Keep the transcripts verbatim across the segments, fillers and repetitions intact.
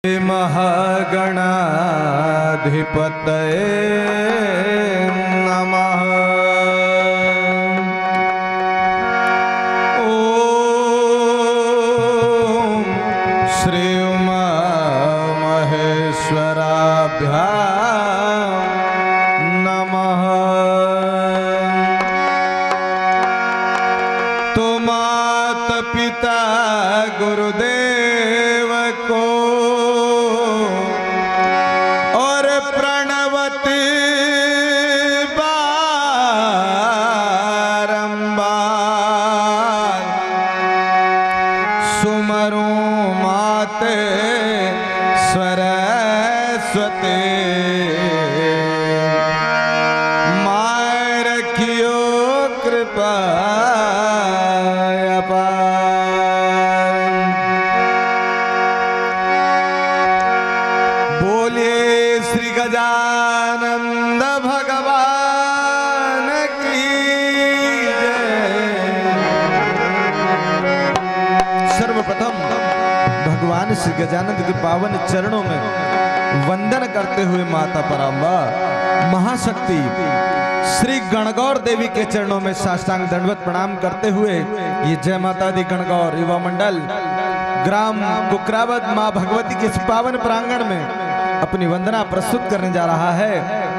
महागणाधिपतये नमः। ओम श्री उमा महेश्वराभ्यां नमः। तो मात पिता गुरुदेव को और प्रणवती बारंबार सुमरूं माते सरस्वती। माय रखियो कृपा गजानंद भगवान की जय। सर्वप्रथम भगवान श्री गजानंद के पावन चरणों में वंदन करते हुए माता परांबा महाशक्ति श्री गणगौर देवी के चरणों में साष्टांग दंडवत प्रणाम करते हुए ये जय माता दी गणगौर युवा मंडल ग्राम कुकरावत माँ भगवती के इस पावन प्रांगण में अपनी वंदना प्रस्तुत करने जा रहा है।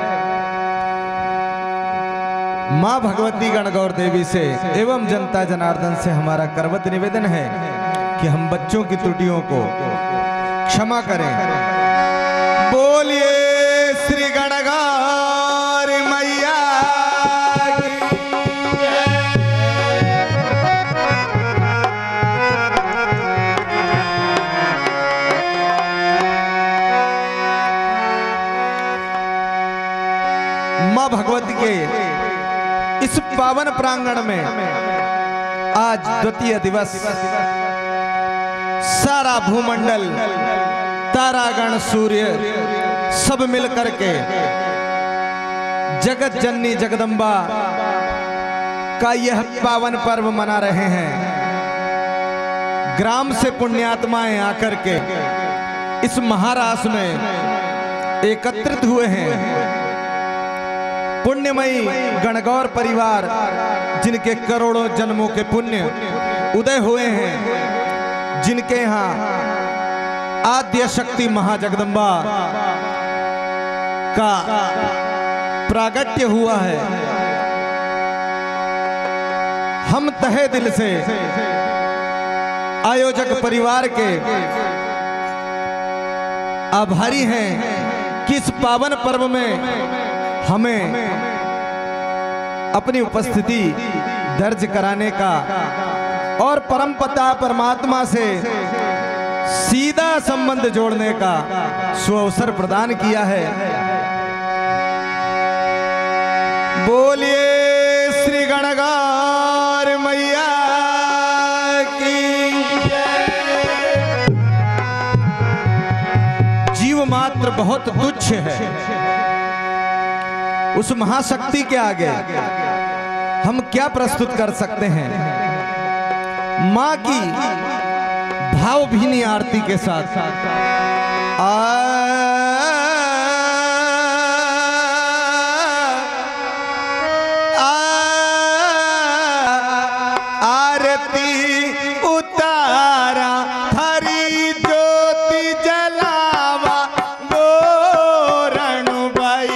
मां भगवती गणगौर देवी से एवं जनता जनार्दन से हमारा करवत निवेदन है कि हम बच्चों की त्रुटियों को क्षमा करें। बोलिए श्री गणगौर मैया की मां भगवती के इस पावन प्रांगण में आज द्वितीय दिवस सारा भूमंडल तारागण सूर्य सब मिलकर के जगत जननी जगदम्बा का यह पावन पर्व मना रहे हैं। ग्राम से पुण्यात्माएं आकर के इस महारास में एकत्रित हुए हैं। पुण्यमयी गणगौर परिवार जिनके करोड़ों जन्मों के पुण्य उदय हुए हैं, जिनके यहाँ आद्य शक्ति महाजगदम्बा का प्रागट्य हुआ है। हम तहे दिल से आयोजक परिवार के आभारी हैं कि इस पावन पर्व में हमें अपनी उपस्थिति दर्ज कराने का और परमपिता परमात्मा से सीधा संबंध जोड़ने का सुअवसर प्रदान किया है। बोलिए श्री गणगौर मैया की जय। जीव मात्र बहुत तुच्छ है, उस महाशक्ति के आगे हम क्या प्रस्तुत कर सकते हैं। मां की भावभीनी आरती के साथ आ आरती उतारा हरी ज्योति जलावा गोरणु भाई।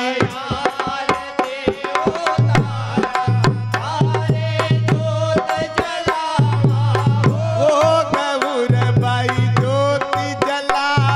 ओ गौर भाई ज्योति जला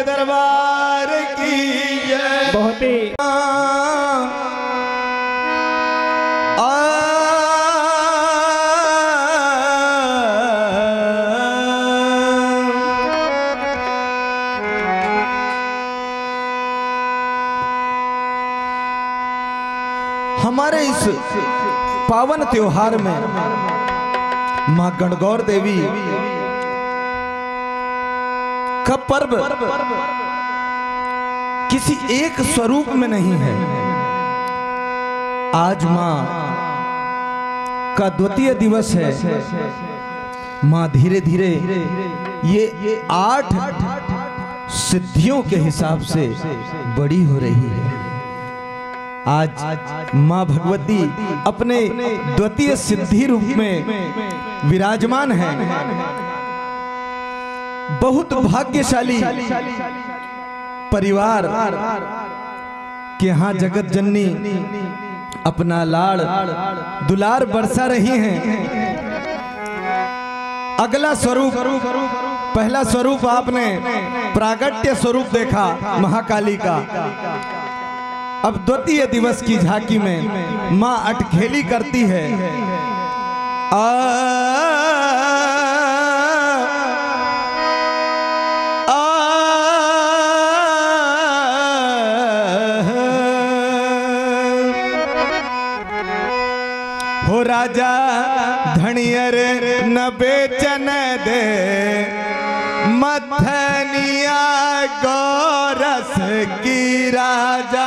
दरबार की जय। बहुत ही हमारे इस पावन त्योहार में मां गणगौर देवी का पर्व किसी एक स्वरूप में नहीं है। आज मां का द्वितीय दिवस है। मां धीरे धीरे ये आठ सिद्धियों के हिसाब से बड़ी हो रही है। आज मां भगवती अपने द्वितीय सिद्धि रूप में विराजमान है। बहुत भाग्यशाली परिवार के यहाँ जगत जननी अपना लाड़ दुलार बरसा रही हैं। अगला स्वरूप, पहला स्वरूप आपने प्रागट्य स्वरूप देखा महाकाली का। अब द्वितीय दिवस की झांकी में मां अटखेली करती है। आ, आ, हो राजा धनियर न बेचन दे मथनिया गौरस की राजा।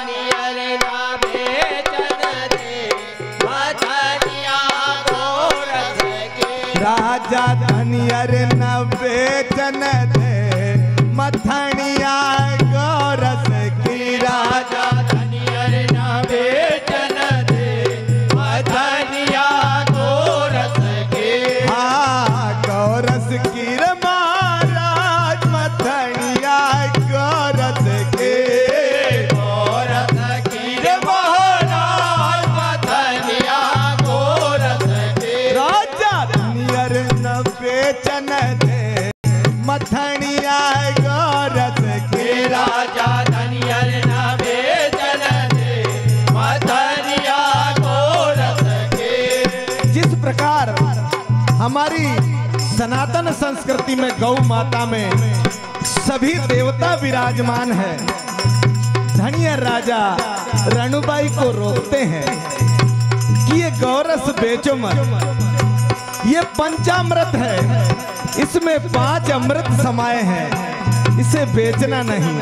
राजा धनियर न बेचन दे मथनिया गौरस की राजा। धनियर न बेचन दे मथनिया गौरस की। हाँ गौरस की महाराज मथनिया गौरस के। गौरस की महाराज मथनिया गौरस के। राजा धनियर न बेचन दे मथनिया गौरस की। राजा धनियर न बेचन दे मथनिया गौरस के। जिस प्रकार हमारी सनातन संस्कृति में गौ माता में सभी देवता विराजमान है। धनियर राजा रणुबाई को रोकते हैं कि ये गौरस बेचो मत, ये पंचामृत है, इसमें पांच अमृत समाये हैं, इसे बेचना नहीं।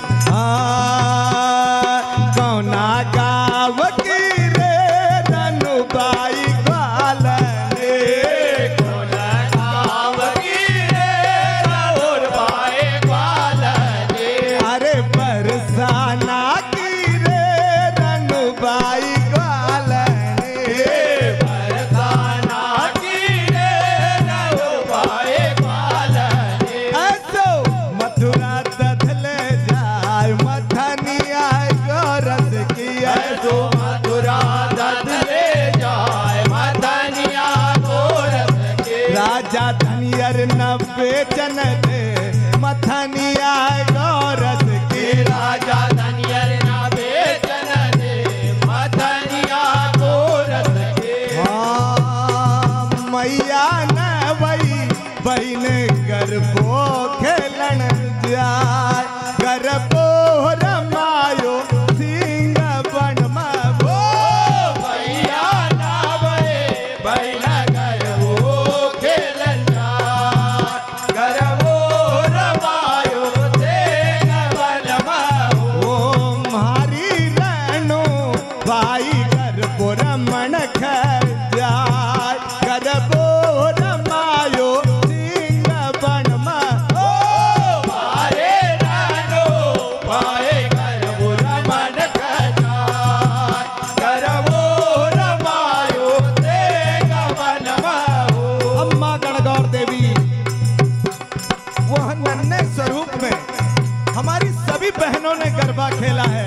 कौना गाँव की रे रणुबाई ग्वालने। कौना गाँव की रे रणुबाई ग्वालने। अरे बरसाना की रे रणुबाई ग्वालने। बरसाना की रे रणुबाई ग्वालने। ऐसो मथुरा दधले जाय मथनिया गौरस की। ऐसो मथुरा दधले जाय मथनिया गौरस की। राजा धनियर न बेचन दे मथनिया गौरस की। राजा धनियर न बेचन दे मथनिया गौरस की। हाँ मैया न वही बहन गरबो खेलन जाय। गरबो रमायो सिंह बन मो। मैया न वही बहन गरबो खेलन जाय। गरबो रमायो सिंह बन मो। मारी रणो भाई गरबो रमण खर जाय। गरबो रमायो सिंह बन मो। मारे रणो भाई गरबो रमण खर जाय। गरबो रमायो सिंह बन मो। अम्मा गणगौर देवी वह नन्हे स्वरूप में हमारी सभी बहनों ने गरबा खेला है,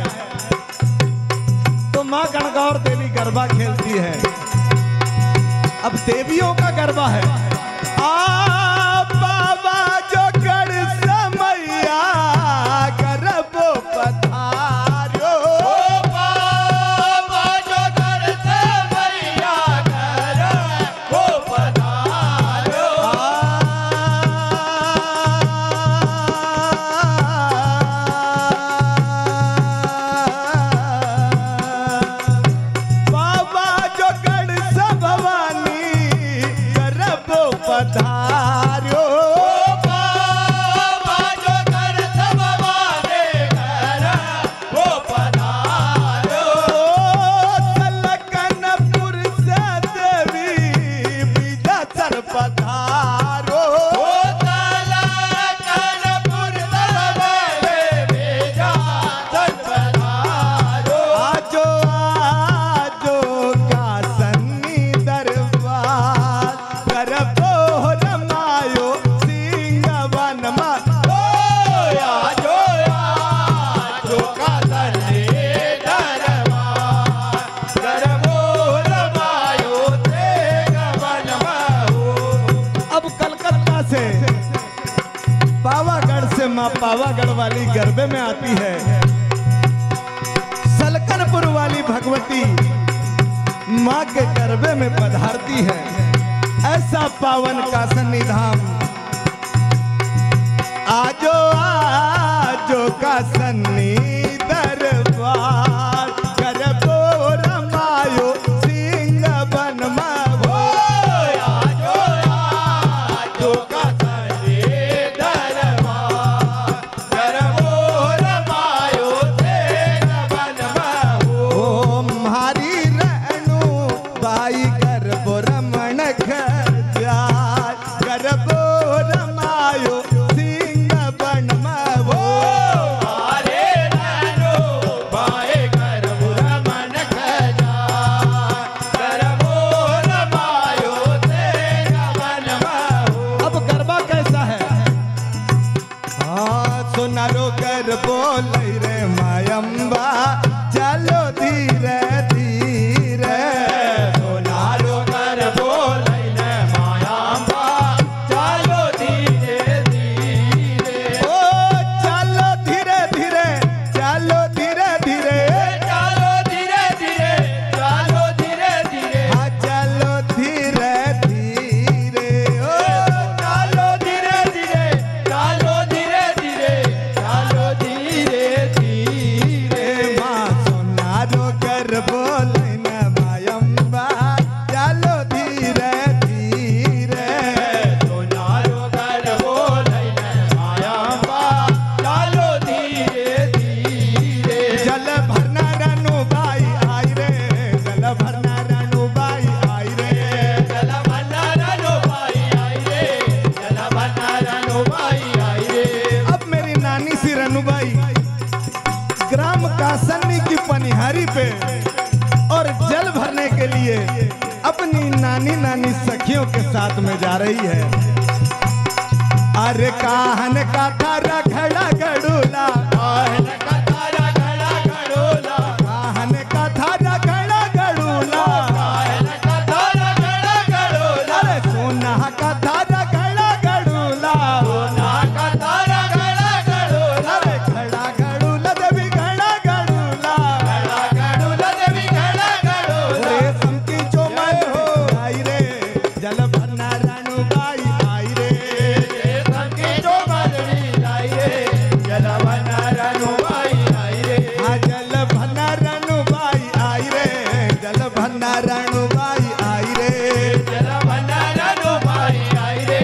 तो मां गणगौर देवी गरबा खेलती है। अब देवियों का गरबा है। आ बाबा जो गढ़ समैया पधार्यो माँ पावागढ़ वाली गरबे में आती है। सलकनपुर वाली भगवती माँ के गरबे में पधारती है। ऐसा पावन का सन्निधान आजो आजो का सन्नी दरबार गरबो रमायो सिंह बन मावो आजो आजो का पे और जल भरने के लिए अपनी नानी नानी सखियों के साथ में जा रही है। अरे काहन का थारा खड़ा गड़ूला, काहन का थारा खड़ा गड़ूला, काहन का थारा खड़ा गड़ूला, काहन का थारा खड़ा गड़ूला, अरे सोना का थारा खड़ा गड़ूला, सोना का थारा खड़ा गड़ूला, अरे खड़ा गड़ूला देवी खड़ा गड़ूला, खड़ा गड़ूला देवी खड़ा गड़ूला, रेशम की चोमन हो आई रे जल भरना रानू बाई आई रे, रेशम की चोमन लाई रे जल भरना रानू बाई आई रे, हाँ जल भरना रानू बाई आई रे, जल भरना रानू बाई आई रे, जल भरना रानू बाई आई रे,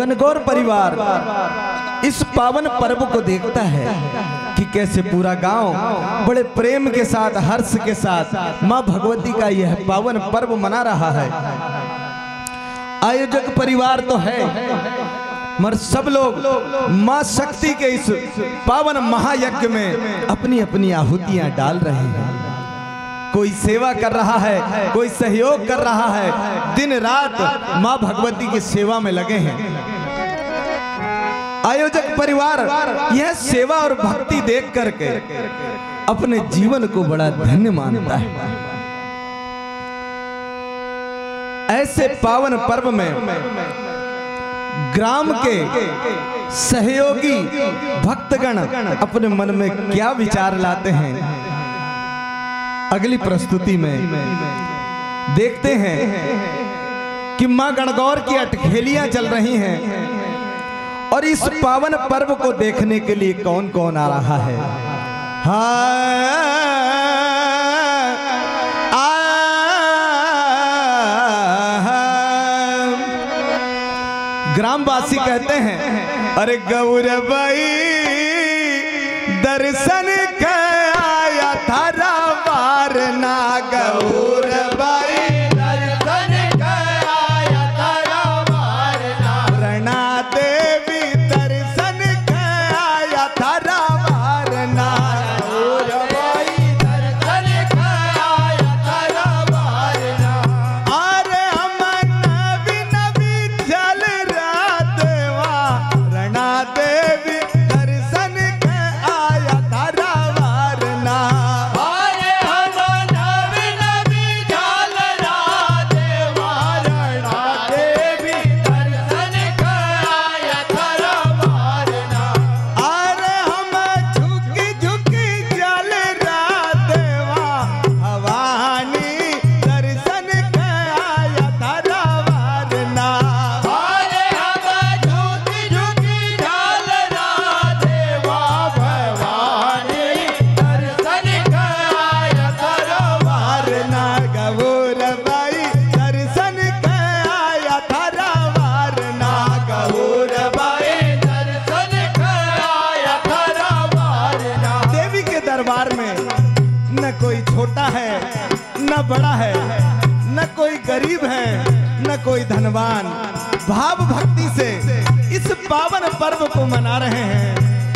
गणगौर परिवार इस पावन पर्व को देखता है कि कैसे पूरा गांव बड़े प्रेम के साथ, हर्ष के साथ मां भगवती का यह पावन पर्व मना रहा है। आयोजक परिवार तो है मगर सब लोग मां शक्ति के इस पावन महायज्ञ में अपनी अपनी आहुतियां डाल रहे हैं। कोई सेवा कर रहा है, कोई सहयोग कर रहा है, दिन रात मां भगवती की सेवा में लगे हैं। आयोजक परिवार यह सेवा और भक्ति देख करके अपने जीवन को बड़ा धन्य मानता है। ऐसे पावन पर्व में ग्राम के सहयोगी भक्तगण अपने मन में क्या विचार लाते हैं, अगली प्रस्तुति में देखते हैं कि मां गणगौर की अटखेलियां चल रही हैं और इस पावन पर्व को देखने के लिए कौन कौन आ रहा है। ग्रामवासी कहते हैं, अरे गौरबाई दर्शन का आया थारा वार ना, गौरबाई दर्शन का आया थारा वार ना, रणा देवी दर्शन का आया थारा वार ना, गौरबाई दर्शन का आया थारा वार ना। अरे हम नवी नवी चल रहा देवा, रणा देवी दर्शन का आया थारा वार ना। अरे हम नवी नवी चल रहा देवा, रणा देवी दर्शन का आया थारा वार ना। अरे हम झुकी झुकी चल रहा देवा, भवानी दर्शन का आया थारा वार ना। अरे हम झुकी झुकी चल रहा देवा, भवानी दर्शन का आया थारा वार ना, गौरबाई दर्शन का आया थारा वार ना, गौरबाई दर्शन का आया थारा वार ना। देवी के दरबार में न कोई छोटा है न बड़ा है, न कोई गरीब है न कोई धनवान, भाव भक्ति से इस पावन पर्व को मना रहे हैं।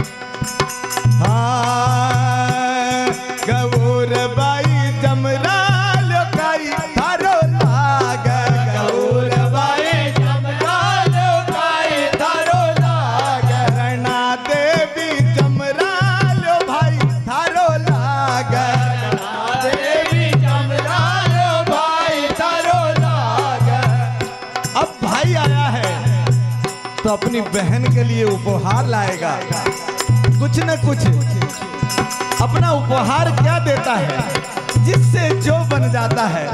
हाँ, गौरबाई जमरा लोकाई थारो लाग, गौरबाई जमरा लोकाई थारो लाग, रणा देवी जमरा लो भाई थारो लाग, रणा देवी जमरा लो भाई थारो लाग। अब भाई आया है तो अपनी बहन के लिए उपहार लाएगा, कुछ न कुछ अपना उपहार क्या देता है जिससे जो बन जाता है।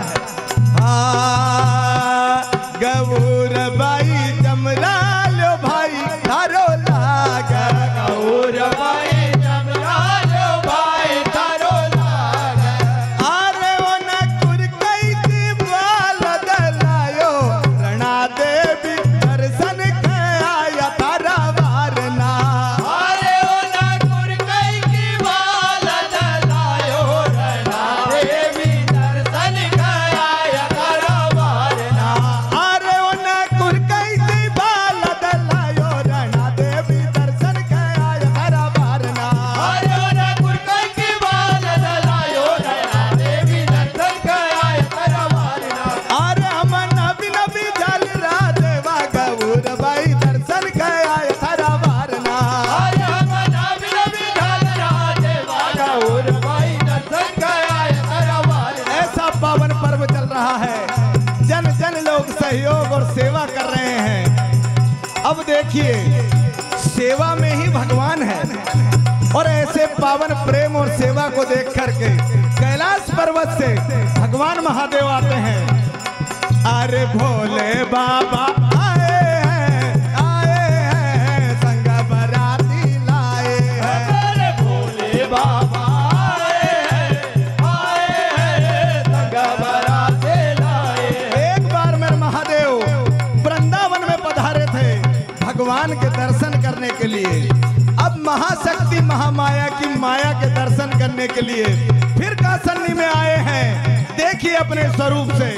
हाँ, गौरबाई जमरा लो भाई थारो लाग, गौरबाई जमरा लो भाई थारो लाग। अरे वो न कुरकई की बाल दलायो, रणा देवी दर्शन का आया थारा वार ना। अरे वो न कुरकई की बाल दलायो, रणा देवी दर्शन का आया थारा वार ना। अरे वो न कुरकई की बाल दलायो, रणा देवी दर्शन का आया थारा वार ना। अरे वो न कुरकई की बाल दलायो, रणा देवी दर्शन का आया थारा वार ना। अरे हम नबी नबी जल रहा देवा, गौरबाई दर्शन का आया थारा वार ना। अरे हम नबी नबी जल रहा देवा, गौरबाई दर्शन का आया थारा वार ना। ऐसा पावन पर्व चल रहा है, जन जन लोग सहयोग और सेवा कर रहे हैं। अब देखिए, सेवा में ही भगवान है और ऐसे पावन प्रेम और सेवा को देख करके कैलाश पर्वत से भगवान महादेव आते हैं। अरे भोले बाबा आए हैं, आए हैं, संग बराती लाए हैं। अरे भोले बाबा आए हैं, आए हैं, संग बराती लाए हैं। एक बार मेरे महादेव वृंदावन में पधारे थे, भगवान के दर्शन करने के लिए, अब महाशक्ति महामाया की माया के दर्शन करने के लिए फिर कासन्नी में आए हैं। देखिए अपने स्वरूप से।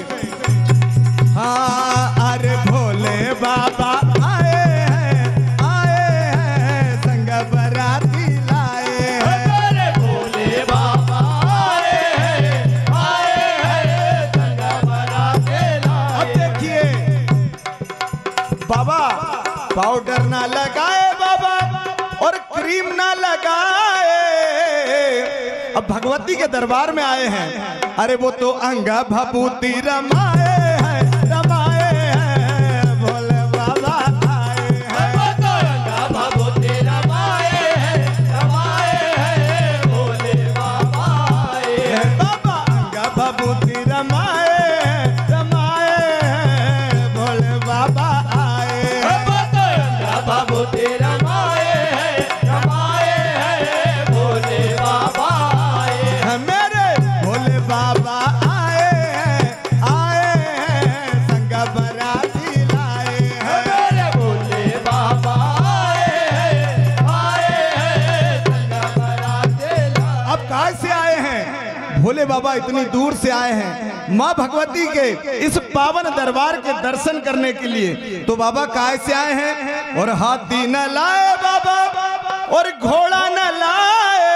हाँ अरे भोले बाबा आए हैं, आए हैं संग बराती लाए हैं। अरे भोले बाबा आए हैं, आए हैं संग बराती लाए। अब देखिए बाबा पाउडर ना लगाए बाबा और क्रीम ना लगाए, अब भगवती के दरबार में आए हैं। अरे वो तो अंगा भभूति रमाए हैं, रमाए हैं भोले बाबा आए हैं। वो तो अंगा भभूति रमाए हैं, रमाए हैं भोले बाबा आए हैं। बाबा अंगा भभूति रमाए हैं, रमाए हैं भोले बाबा आए हैं। वो तो अंगा भभूति रमाए हैं, रमाए हैं भोले बाबा आए हैं। मेरे भोले बाबा आए हैं, आए हैं संग बराती लाए हैं। मेरे भोले बाबा आए हैं, आए हैं संग बराती लाए। अब कहाँ से आए हैं भोले बाबा? इतनी दूर से आए हैं माँ भगवती के इस पावन दरबार के दर्शन करने के लिए। तो बाबा कहाँ से आए हैं? और हाथी न लाए बाबा और घोड़ा न लाए,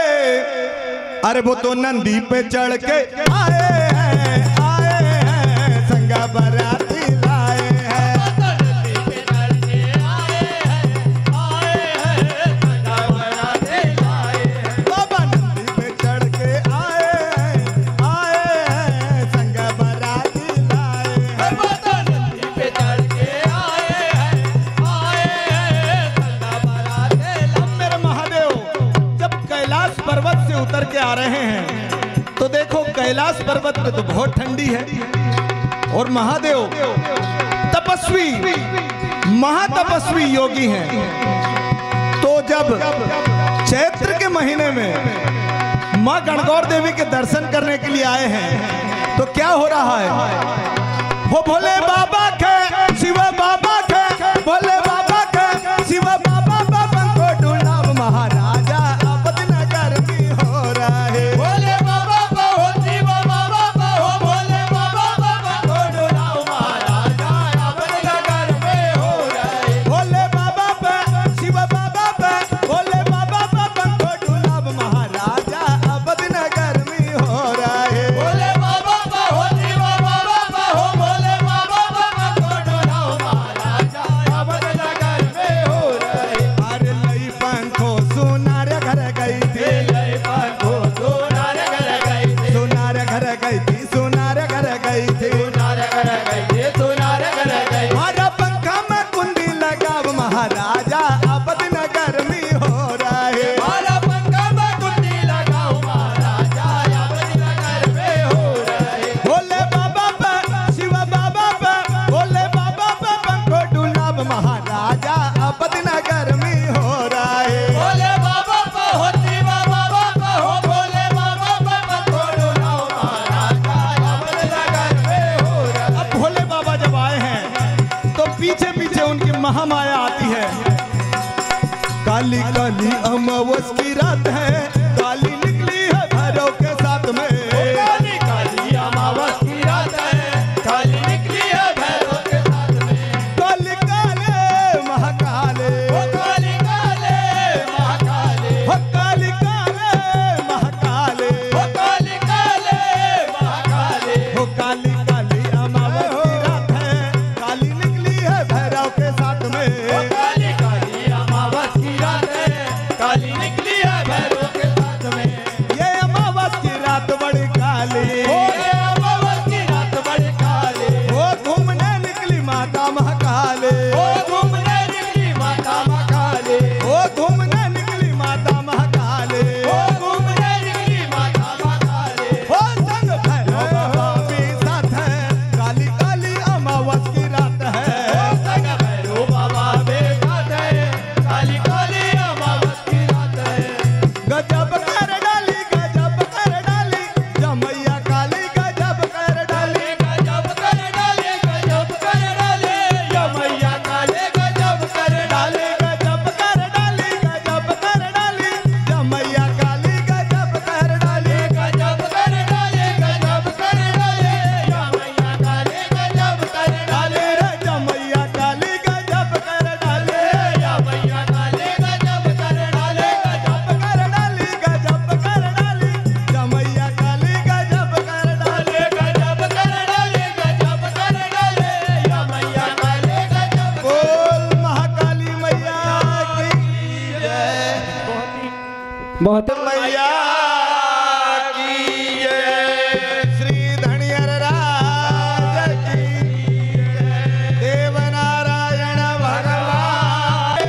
अरे वो तो नंदी पे चढ़ के आए हैं, आए हैं संग बराती लाए हैं। नदी पे चढ़ के आए हैं, आए हैं संग बराती लाए हैं। बाबा नंदी पे चढ़ के आए हैं, आए हैं संग बराती लाए हैं। नदी पे चढ़ के आए हैं, आए हैं संग बराती लाए। मेरे महादेव जब कैलाश पर्वत से उतर के आ रहे हैं तो देखो कैलाश पर्वत में तो बहुत ठंडी है और महादेव तपस्वी महातपस्वी योगी हैं। तो जब चैत्र के महीने में माँ गणगौर देवी के दर्शन करने के लिए आए हैं तो क्या हो रहा है? वो भोले बाबा के शिव बाबा के भोले बाबा के शिव बाबा बाबा को डुलाव महाराजा अब नगर में हो रहा है। भोले बाबा बहो शिव बाबा बहो, भोले बाबा बाबा को डुलाओ महाराजा अपने नगर में हो रहे। भोले बाबा पे शिव बाबा पे भोले बाबा बाबा को डुलाव महाराजा अब नगर में हो रहा है। भोले बाबा बहो शिव बाबा बहो, भोले बाबा बाबा को डुलाओ महाराजा अपने नगर में हो रहे। अरे लई पंखो सुनार घर गई थी, लई पंखो सुनार घर गई थी, सुनार घर गई थी, सुनार घर गई थी। सुनार घर गई थी, सुनार घर गई थी। हमारा पंखा में कुंडी लगाव महाराजा अब नगर में हो रहा है। हमारा पंखा में कुंडी लगाओ महाराजा अपने नगर में हो रहे। भोले बाबा पे शिव बाबा पे भोले बाबा पे पंखो डुलाव महाराजा अब नगर में हो रहा है। भोले बाबा बहो शिव बाबा बहो, भोले बाबा बाबा को डुलाओ महाराजा अपने नगर में हो रहे। अब भोले बाबा जब आए हैं तो पीछे पीछे उनकी महामाया आती है। काली काली अमावस की रात है, काली निकली है भैरव के साथ में। काली काली अमावस की रात है, काली निकली है भैरव के साथ में। काली काले महाकाले, ओ काली काले महाकाले, हो काली काले महाकाले, ओ काली काले महाकाले। हो काली काली अमावस की रात है, काली निकली है भैरव के साथ में। ओ काली काली अमावस की रात है, काली निकली है भैरव के मोहतरम मैया की जय। श्री धनियर राज की जय। देवनारायण भगवान।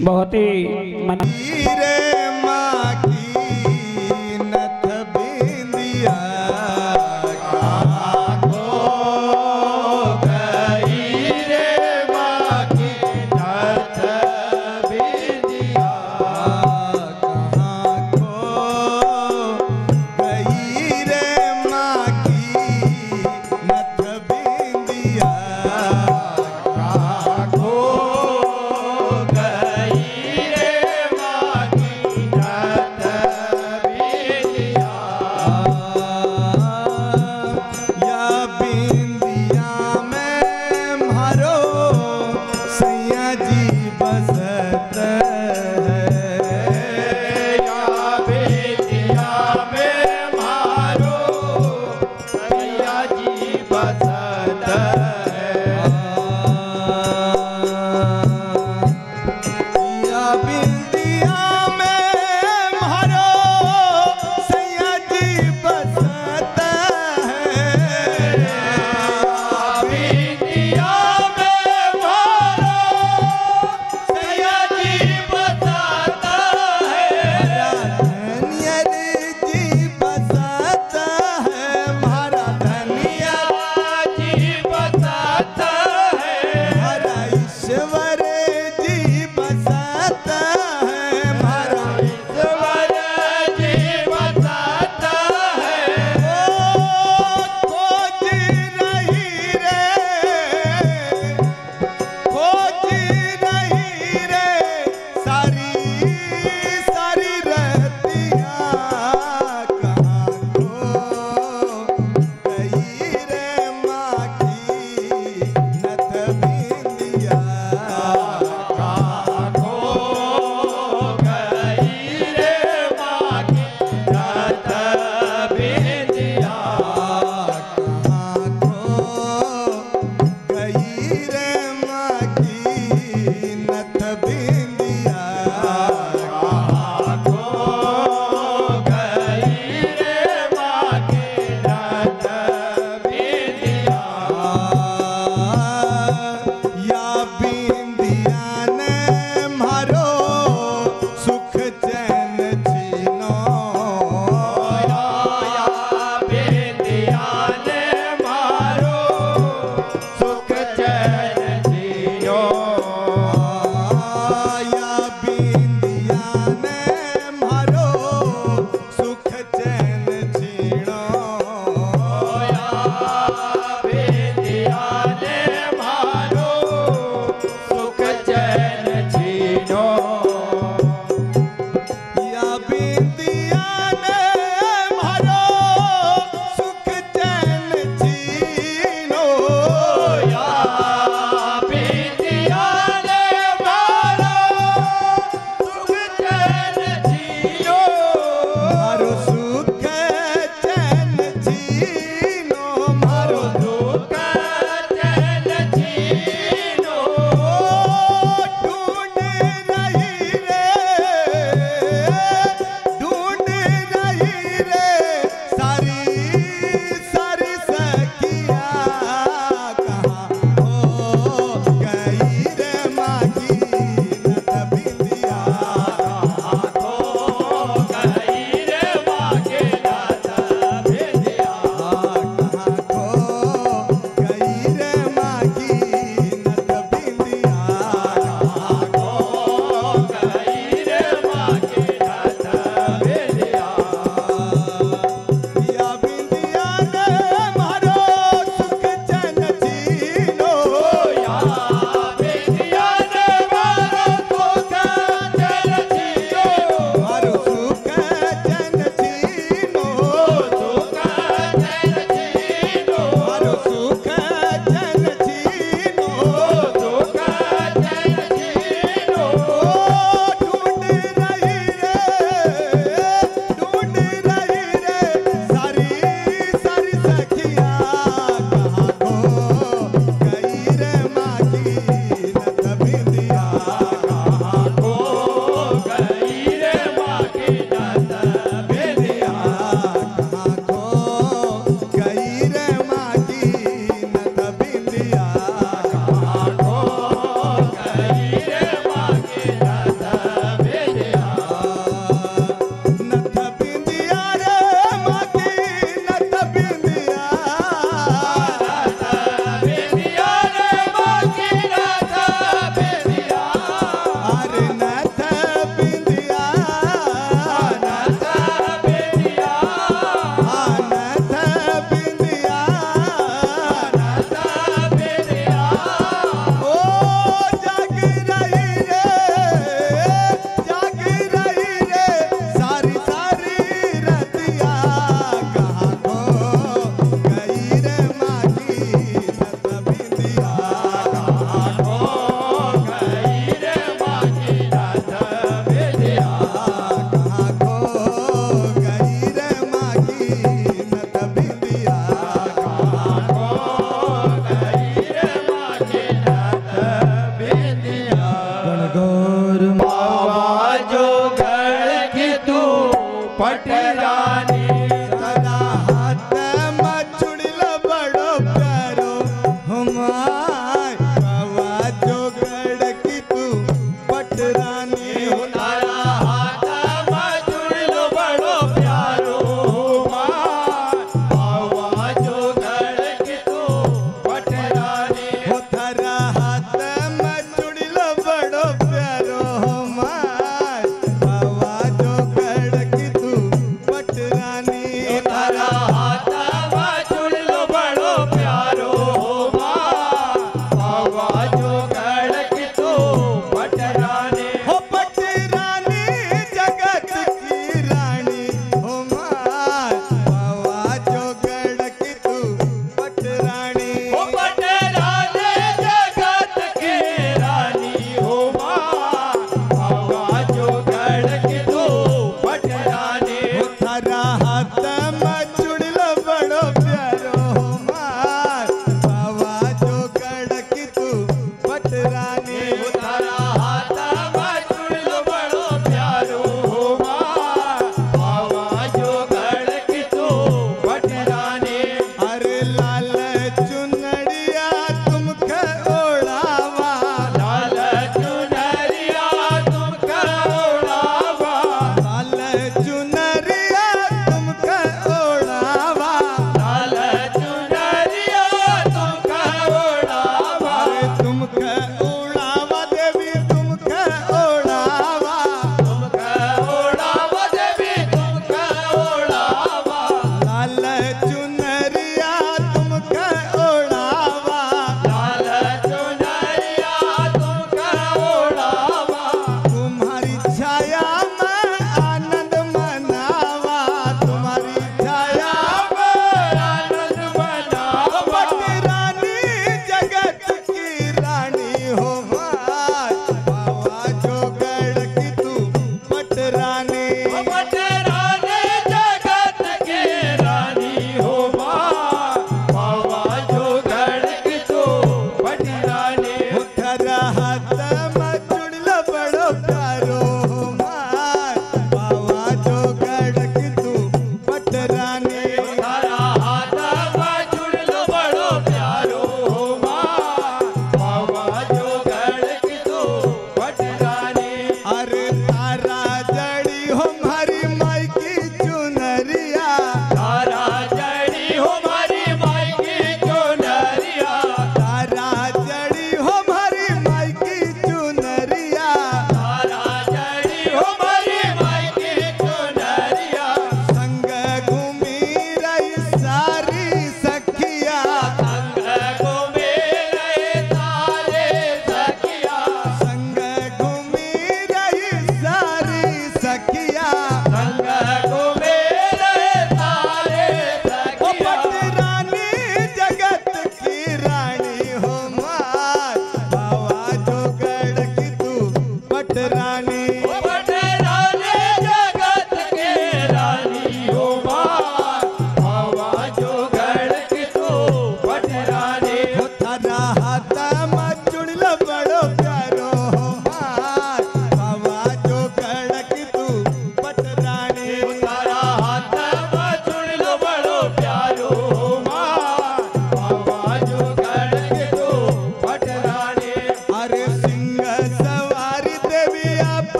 बहुत ही मन रे माँ की नथ बिंदिया कहाँ खो गई रे माँ की नथ बिंदिया कहाँ खो गई रे माँ की नथ बिंदिया कहाँ खो गई रे माँ की नथ बिंदिया या बिंदिया में मारो सैया जी बसत है या बिंदिया में मारो सैया जी बसत है या बिंदिया में मारो सैया जी बसत है बिंदिया में मारो सैया जी बसत है धनियर जी बसत है मारा धनिया जी बसत Oh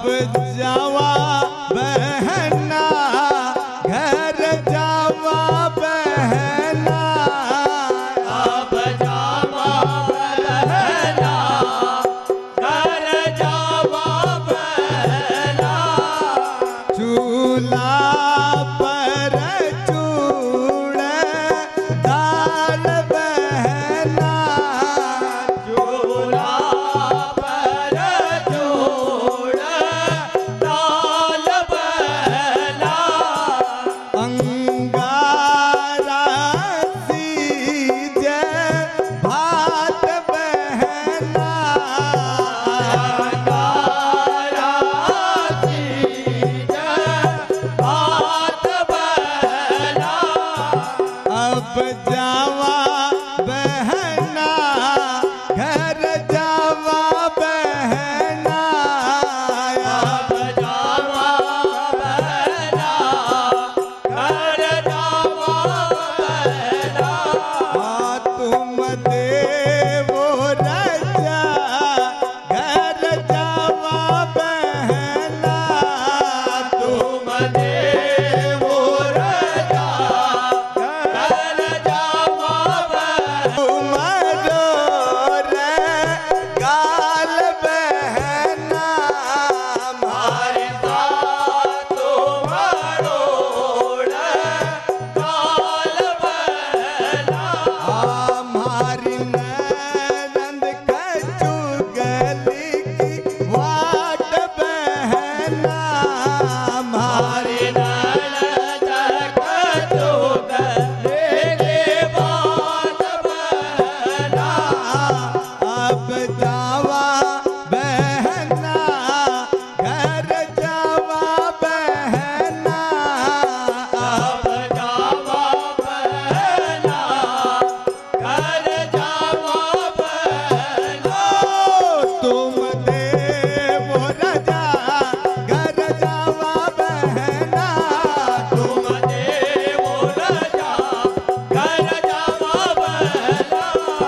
जावा बहना घर जावा बहना अब जावा बहना घर जावा बहना चूल्हा पर चूड़ दाल बहना चूल्हा पर चूड़ दाल बहना अंगारा सीजे भात बहना अंगारा सीज भात बहना अब जावा बहना घर जावा बहना अब जावा बहना घर जावा बहना तुम देवो राजा घर जावा बहना तुम देवो राजा घर जावा बहना तुम्हारो रे गाल बहना हमारे साथ तुम्हारो काल बहना हमारी ननद कचू गली की वाट बहना हमारी हमारे ननद कचू गले बात बहना अब जावा बहना घर जावा बहना अब जावा बहना घर जावा बहना तुम देवो राजा घर जावा बहना तुम देवो राजा घर जावा बहना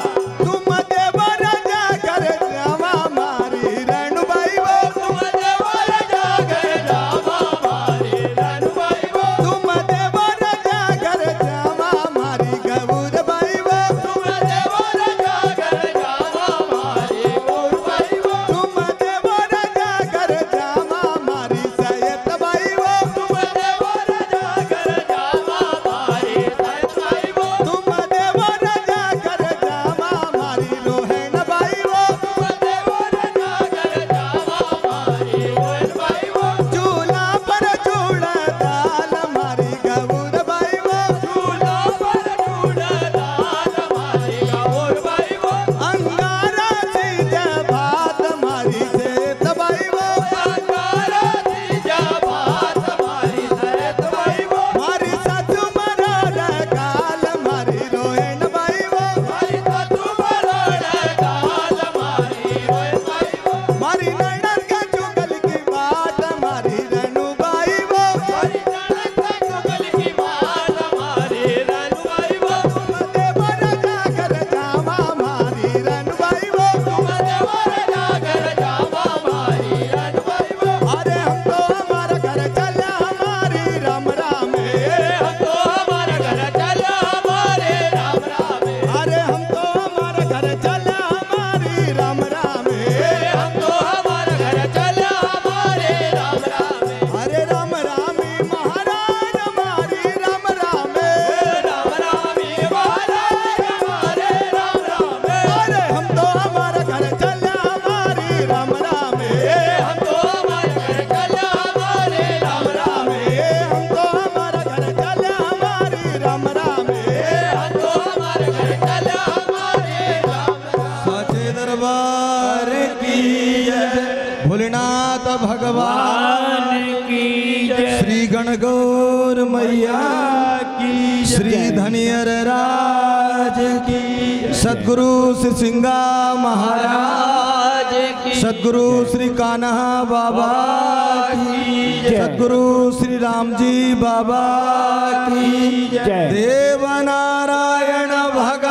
तुम देवो राजा घर जावा मारी रेणुबाई वो तुम देवो राजा घर जावा मारी रनुबाई वो तुम देवो राजा घर जावा मारी गौरबाई वो तुम देवो राजा घर जावा मारी गौरबाई वो तुम देवो राजा घर जावा मारी सैयदबाई वो तुम देवो राजा घर जावा मारी सैयदबाई वो तुम देवो राजा घर जावा मारी रोहनबाई वो तुम देवो राजा घर जावा मारी गौरबाई वो चूल्हा पर चूड़ा दाल मारी गौरबाई वो चूल्हा पर चूड़ दाल मारी गौरबाई वो अंगारा सीज भात मारी सेतबाई वो अंगारा सीजा भात मारी सैयदबाई वो मारी सासू मरोड़ काल मारी रोहनबाई वो मारी सासू मरोड़ काल मारी रोहनबाई वो मारी नैनन के चुगल की बात मारी रेणुबाई वो मारी ननद का चुगल की बात मारी रनुबाई वो तुम देवो राजा घर जावा मारी रेणुबाई वो तुम देवो राजा घर जावा मारी रनुबाई वो अरे हम तो हमारा घर चला हमारी राम राम हम तो हमारा घर चला हमारे राम राम अरे हम तो हमारा घर चला हमारी राम राम हम तो हमारा घर चला हमारे राम राम अरे राम रामी महाराज हमारी राम राम राम रामी महाराज हमारे राम राम अरे हम तो हमारा घर चला हमारी राम राम हम तो हमारे घर चला हमारे राम राम हम तो हमारा घर चला हमारी राम राम हम तो हमारे घर चला हमारे राम राम साचे दरबार की जय भोलेनाथ भगवान की श्री गणगौर मैया की श्री धनियर राज की सद्गुरु श्री सिंगा महाराज की सद्गुरु श्री कान्हा बाबा की सद्गुरु श्री राम जी बाबा की जय। देव नारायण भगवान